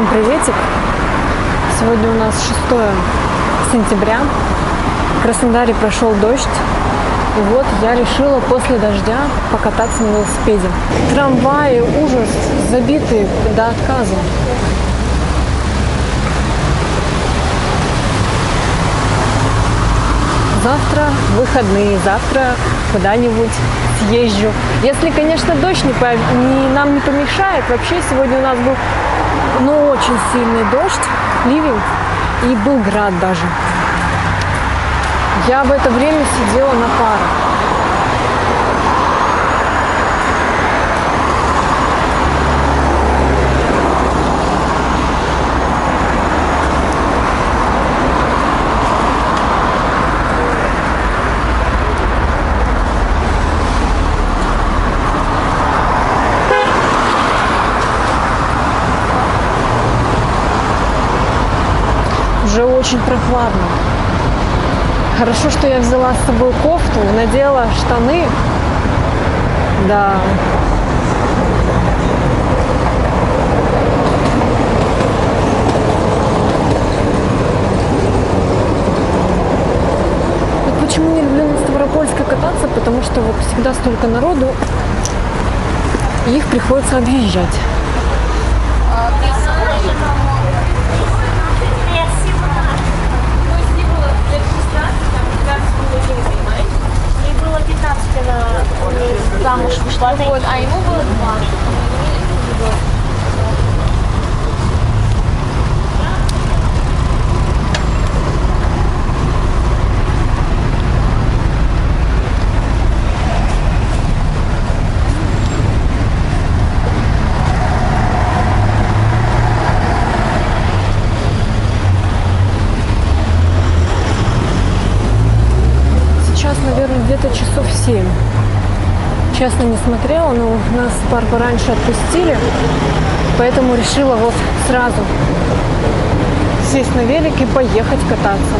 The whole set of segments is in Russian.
Всем приветик! Сегодня у нас 6 сентября. В Краснодаре прошел дождь. И вот я решила после дождя покататься на велосипеде. Трамваи, ужас, забиты до отказа. Завтра выходные, завтра куда-нибудь съезжу. Если, конечно, дождь нам не помешает. Вообще сегодня у нас был очень сильный дождь, ливень, и был град даже. Я в это время сидела на парах. Уже очень прохладно. Хорошо, что я взяла с собой кофту, надела штаны. Да. Вот почему не люблю на Ставропольской кататься, потому что вот всегда столько народу, и их приходится объезжать. Ей было 15, она замуж вышла, а ему было 2. Наверное, где-то часов 7. Честно, не смотрела, но нас пар пораньше отпустили, поэтому решила вот сразу сесть на велик и поехать кататься.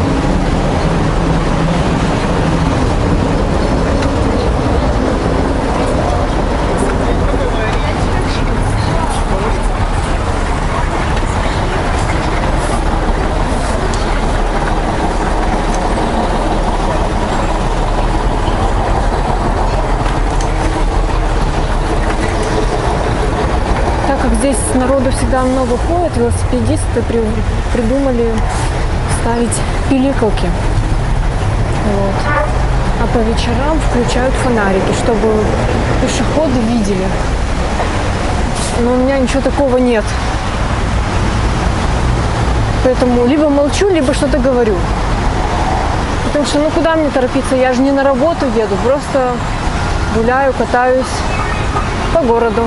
Здесь народу всегда много ходит, велосипедисты придумали ставить пиликалки. Вот. А по вечерам включают фонарики, чтобы пешеходы видели. Но у меня ничего такого нет. Поэтому либо молчу, либо что-то говорю. Потому что куда мне торопиться? Я же не на работу еду, просто гуляю, катаюсь по городу.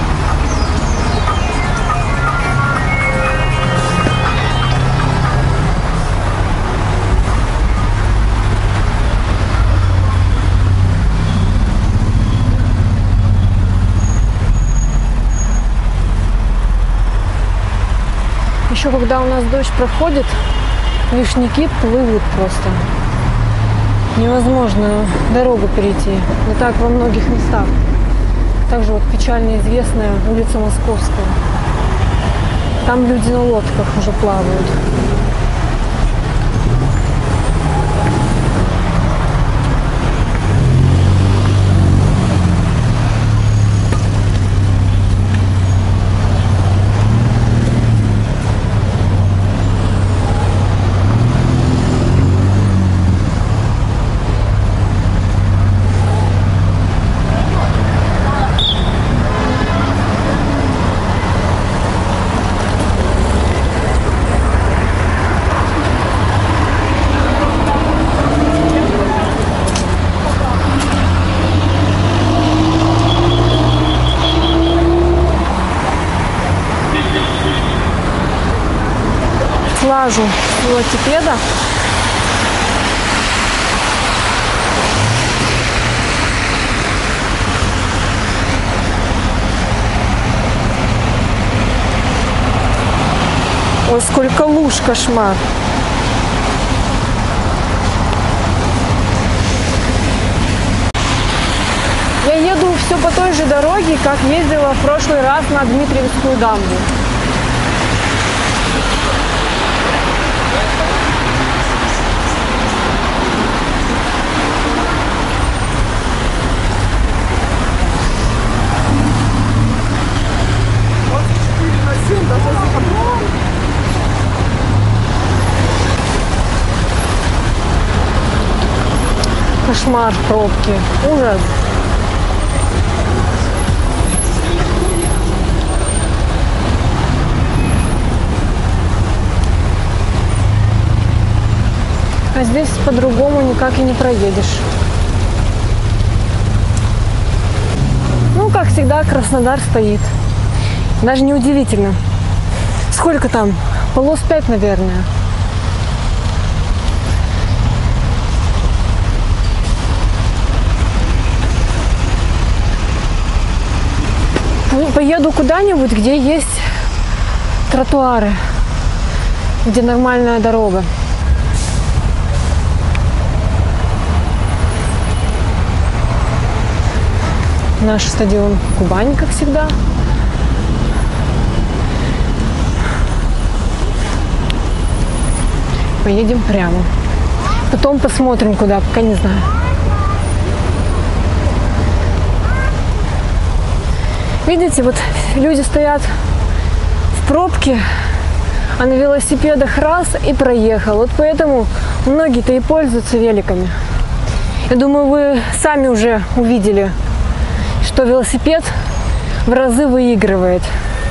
Еще когда у нас дождь проходит, вишняки плывут просто. Невозможно дорогу перейти. И так во многих местах. Также вот печально известная улица Московская. Там люди на лодках уже плавают. Слажу велосипеда. Ой, сколько луж, кошмар. Я еду все по той же дороге, как ездила в прошлый раз на Дмитриевскую дамбу. кошмар, пробки, ужас. А здесь по-другому никак и не проедешь. Ну, как всегда, Краснодар стоит. Даже неудивительно. Сколько там? Полос 5, наверное. Поеду куда-нибудь, где есть тротуары, где нормальная дорога. Наш стадион Кубань, как всегда. Поедем прямо. Потом посмотрим куда, пока не знаю. Видите, вот люди стоят в пробке, а на велосипедах раз и проехал. Вот поэтому многие-то и пользуются великами. Я думаю, вы сами уже увидели, что велосипед в разы выигрывает.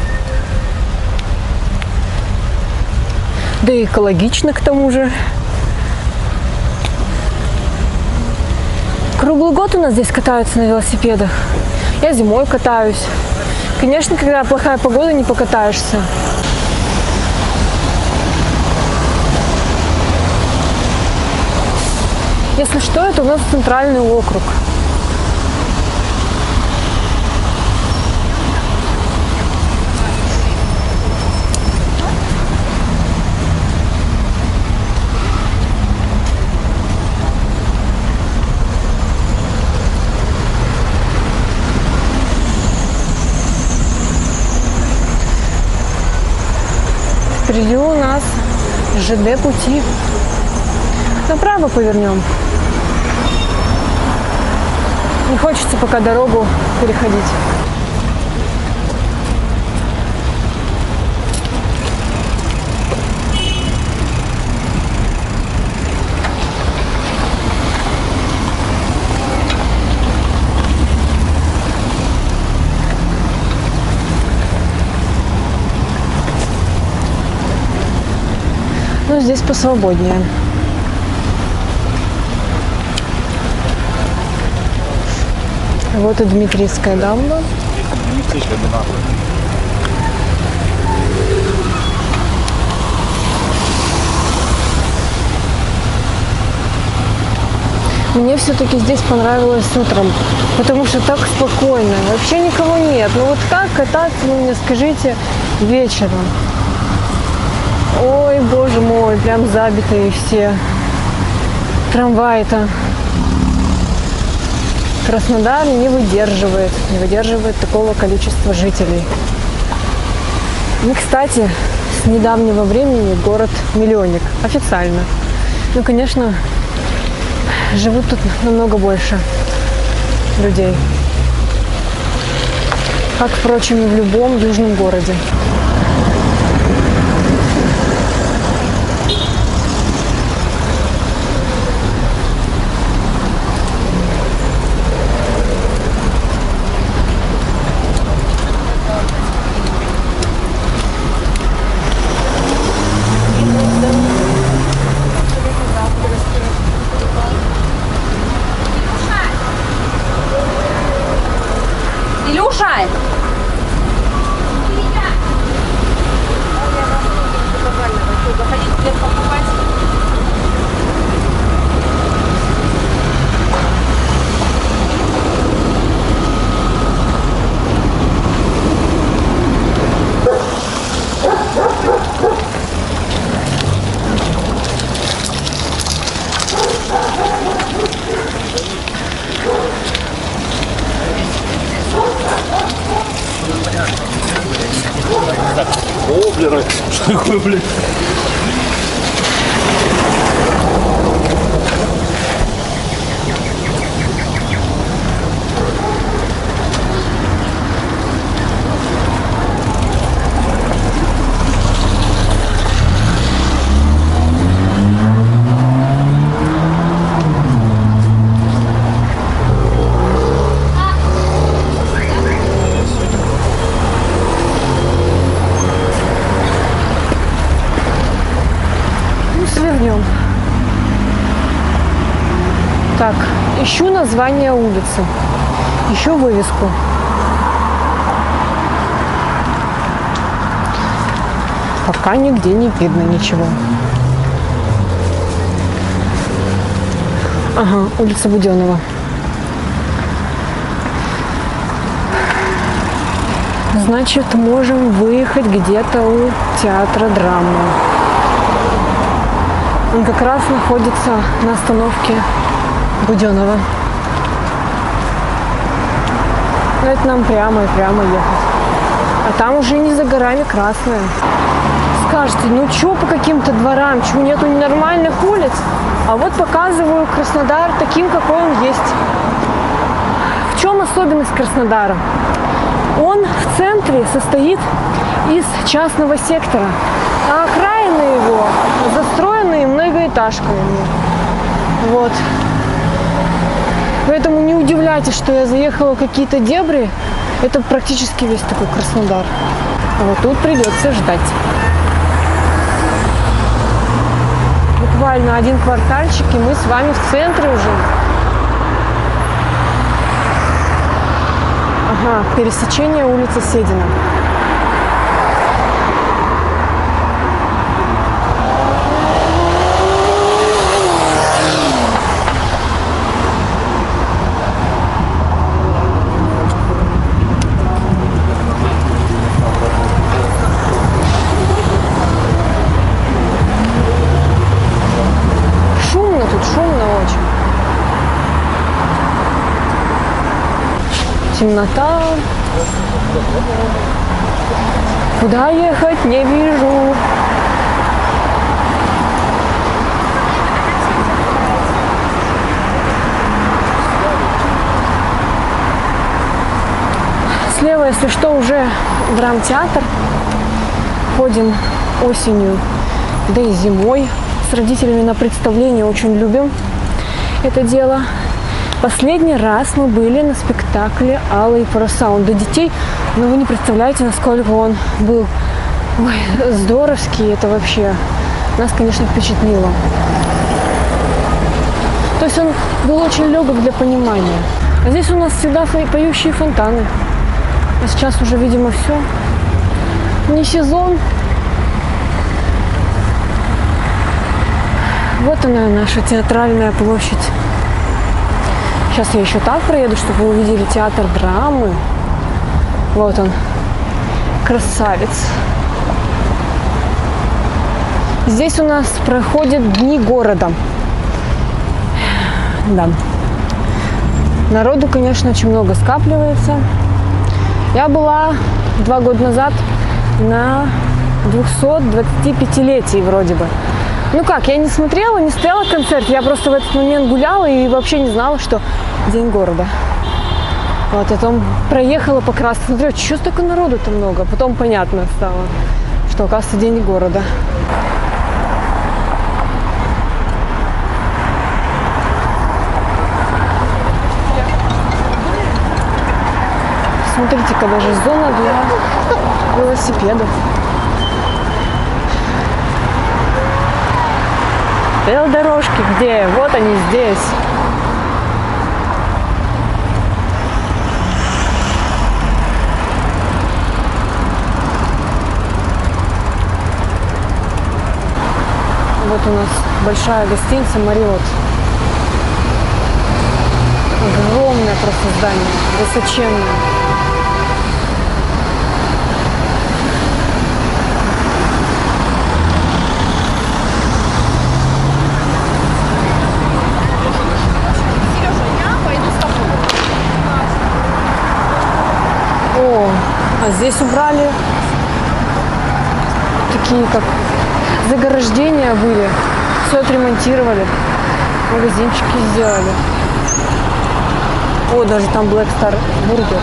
Да и экологично к тому же. Круглый год у нас здесь катаются на велосипедах. Я зимой катаюсь. Конечно, когда плохая погода, не покатаешься. Если что, это у нас центральный округ. Впереди у нас ЖД пути. Направо повернем. Не хочется пока дорогу переходить. Ну, здесь посвободнее. Вот и Дмитриевская дамба. Мне все-таки здесь понравилось утром, потому что так спокойно, вообще никого нет. Ну вот как кататься, вы мне скажите, вечером? Ой, боже мой, прям забитые все. Трамваи-то. Краснодар не выдерживает такого количества жителей. И, кстати, с недавнего времени город-миллионник. Официально. Ну, конечно, живут тут намного больше людей. Как, впрочем, и в любом южном городе. О, блин, что такое, блин? Так, ищу название улицы. Ищу вывеску. Пока нигде не видно ничего. Ага, улица Буденова. Значит, можем выехать где-то у театра драмы. Он как раз находится на остановке Буденова. Но это нам прямо и прямо ехать. А там уже не за горами Красная. Скажете, ну чё по каким-то дворам, чё нету нормальных улиц? А вот показываю Краснодар таким, какой он есть. В чем особенность Краснодара? Он в центре состоит из частного сектора, а окраины его застроены многоэтажками. Вот. Поэтому не удивляйтесь, что я заехала в какие-то дебри. Это практически весь такой Краснодар. А вот тут придется ждать. Буквально один квартальчик, и мы с вами в центре уже. Ага, пересечение улицы Седина. Шумно тут, шумно очень. Темнота. Куда ехать, не вижу. Слева, если что, уже драмтеатр. Ходим осенью, да и зимой. С родителями на представление очень любим это дело. Последний раз мы были на спектакле «Алые паруса». Он для детей, но вы не представляете, насколько он был здоровский. Это вообще нас, конечно, впечатлило. То есть он был очень легок для понимания. А здесь у нас всегда поющие фонтаны. А сейчас уже, видимо, все. Не сезон. Вот она, наша театральная площадь. Сейчас я еще так проеду, чтобы вы увидели театр драмы. Вот он, красавец. Здесь у нас проходят дни города. Да. Народу, конечно, очень много скапливается. Я была 2 года назад на 225-летии вроде бы. Ну как, я не смотрела, не стояла концерт, я просто в этот момент гуляла и вообще не знала, что день города. Вот, потом проехала по Красной, смотрю, что столько народу-то много. Потом понятно стало, что, оказывается, день города. Смотрите-ка, даже зона для велосипедов. Велодорожки где? Вот они здесь. Вот у нас большая гостиница «Мариот». Огромное просто здание, высоченное. О, а здесь убрали такие как заграждения были, все отремонтировали, магазинчики сделали. О, даже там Black Star Burger.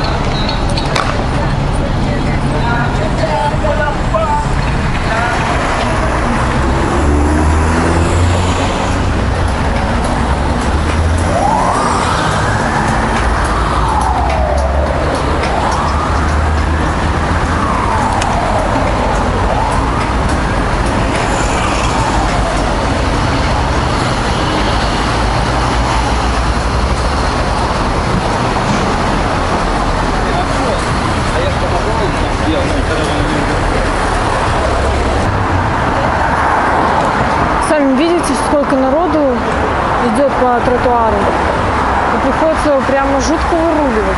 идет по тротуару. И приходится прямо жутко выруливать.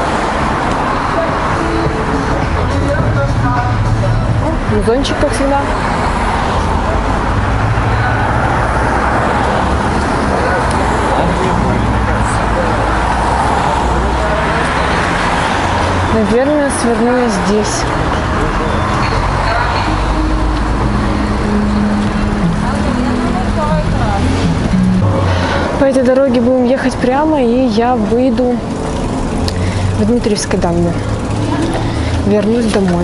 Музончик, как всегда. Наверное, сверну я здесь. По этой дороге будем ехать прямо, и я выйду в Дмитриевской дамбе. Вернусь домой.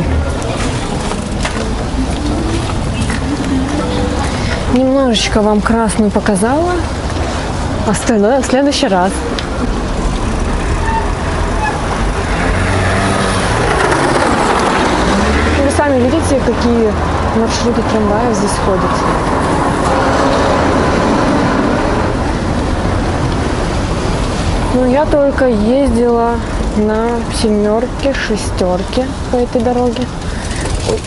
Немножечко вам красную показала. Остальное в следующий раз. Вы сами видите, какие маршруты трамваев здесь ходят. Ну, я только ездила на семерке, шестерке по этой дороге. Ой.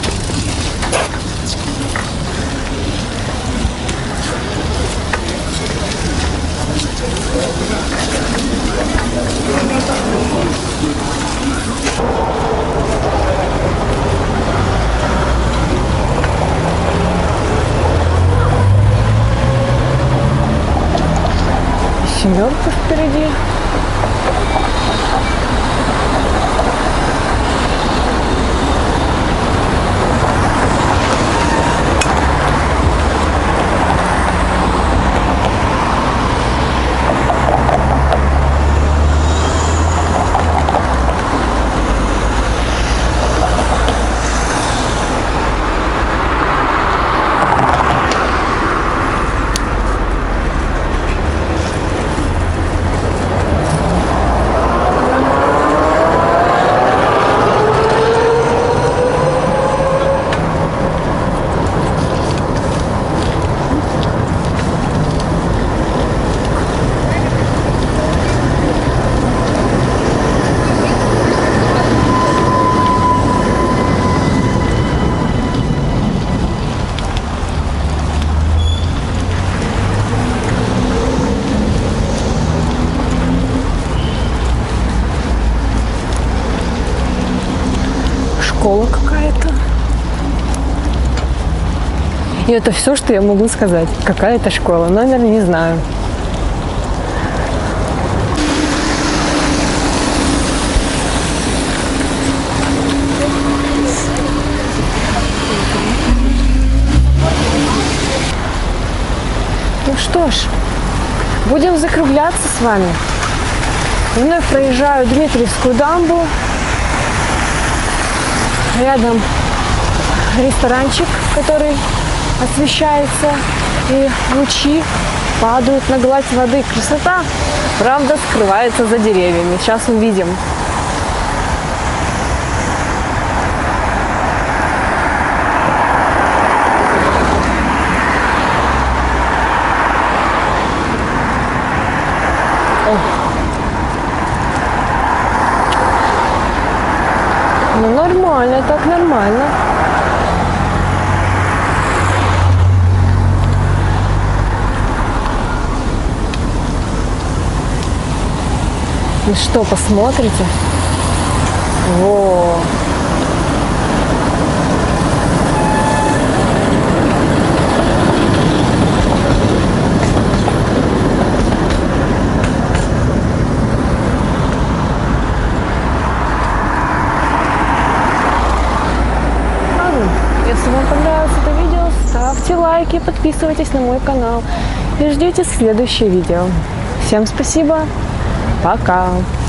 Семерка впереди. Школа какая-то. И это все, что я могу сказать. Какая-то школа. Номер не знаю. Ну что ж, будем закругляться с вами. Вновь проезжаю Дмитриевскую дамбу. Рядом ресторанчик, который освещается, и лучи падают на гладь воды. Красота, правда, скрывается за деревьями. Сейчас увидим. Ну, нормально, так нормально. Ну что, посмотрите? Во! Если вам понравилось это видео, ставьте лайки, подписывайтесь на мой канал и ждите следующее видео. Всем спасибо, пока!